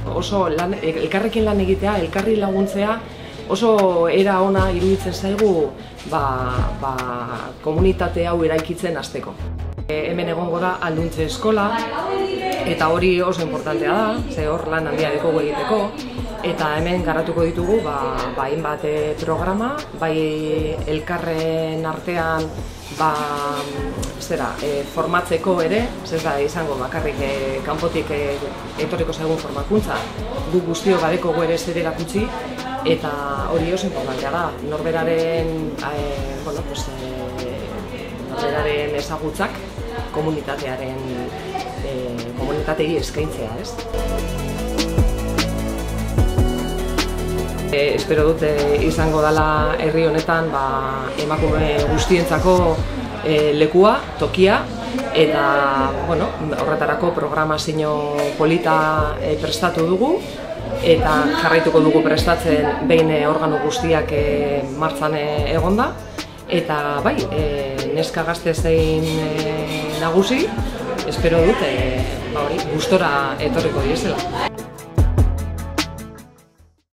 Oso elkarrekin lan egitea, elkarri laguntzea, oso era ona iruditzen zaigu komunitate hau eraikitzen hasteko. Hemen egongo da Alduntze Eskola, eta hori oso importantea da, ze hor lan handia dekogu egiteko, eta hemen garatuko ditugu hainbat programa, bai elkarren artean formatzeko ere, ez da izango bakarrik kanpotik etorriko zaigun formakuntza, gu guztio badekogu ere zer erakutsi, eta hori oso importantea da, norberaren ezagutzak komunitatei eskaintzea, ez? Espero dut izango dela herri honetan emakume guztientzako lekua, tokia, eta horretarako programazio polita prestatu dugu, eta jarraituko dugu prestatzen behin organo guztiak martxan egonda, eta bai, neska gazte zein nagusi, espero dut gustora etorriko diesela.